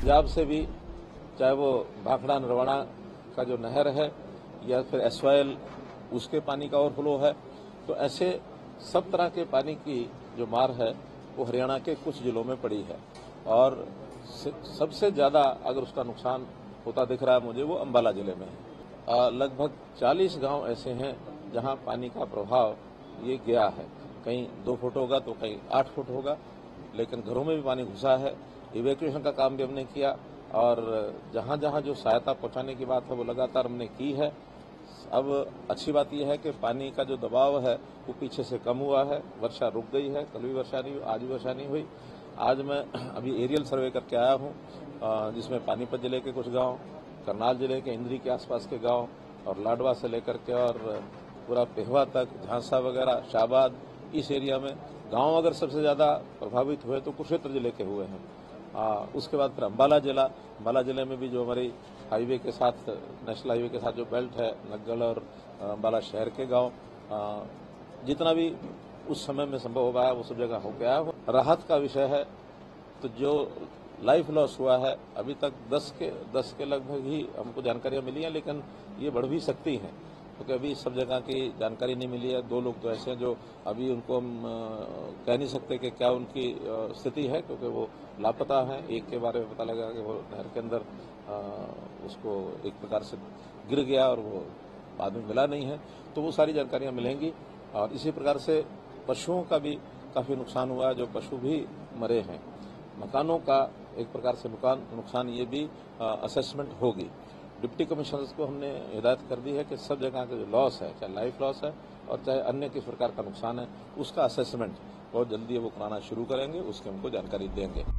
पंजाब से भी, चाहे वो भाखड़ा नरवाना का जो नहर है या फिर एसवाइएल उसके पानी का ओवरफ्लो है, तो ऐसे सब तरह के पानी की जो मार है वो हरियाणा के कुछ जिलों में पड़ी है। और सबसे ज्यादा अगर उसका नुकसान होता दिख रहा है मुझे, वो अंबाला जिले में है। लगभग 40 गांव ऐसे हैं जहां पानी का प्रभाव ये गया है। कहीं 2 फुट होगा तो कहीं 8 फुट होगा, लेकिन घरों में भी पानी घुसा है। इवैक्यूएशन का काम भी हमने किया और जहां जहां जो सहायता पहुंचाने की बात है वो लगातार हमने की है। अब अच्छी बात यह है कि पानी का जो दबाव है वो पीछे से कम हुआ है। वर्षा रुक गई है, कल भी वर्षा नहीं हुई, आज भी वर्षा नहीं हुई। आज मैं अभी एरियल सर्वे करके आया हूं, जिसमें पानीपत जिले के कुछ गांव, करनाल जिले के इंद्री के आसपास के गांव और लाडवा से लेकर के और पूरा पेहवा तक, झांसा वगैरह, शाहबाद, इस एरिया में गांव अगर सबसे ज्यादा प्रभावित हुए तो कुरुक्षेत्र जिले के हुए हैं। उसके बाद फिर अंबाला जिले में भी जो हमारी हाईवे के साथ, नेशनल हाईवे के साथ जो बेल्ट है, नग्गल और अंबाला शहर के गांव, जितना भी उस समय में संभव हो पाया वो सब जगह हो गया। राहत का विषय है तो जो लाइफ लॉस हुआ है अभी तक 10 के लगभग ही हमको जानकारियां मिली हैं, लेकिन ये बढ़ भी सकती हैं क्योंकि अभी सब जगह की जानकारी नहीं मिली है। 2 लोग तो ऐसे हैं जो अभी उनको हम कह नहीं सकते कि क्या उनकी स्थिति है, क्योंकि वो लापता है। एक के बारे में पता लगा कि वो नहर के अंदर उसको एक प्रकार से गिर गया और वो बाद में मिला नहीं है, तो वो सारी जानकारियां मिलेंगी। और इसी प्रकार से पशुओं का भी काफी नुकसान हुआ है, जो पशु भी मरे हैं। मकानों का एक प्रकार से नुकसान ये भी असेसमेंट होगी। डिप्टी कमिश्नर्स को हमने हिदायत कर दी है कि सब जगह का जो लॉस है, चाहे लाइफ लॉस है और चाहे अन्य किस प्रकार का नुकसान है, उसका असेसमेंट बहुत जल्दी वो कराना शुरू करेंगे, उसकी हमको जानकारी देंगे।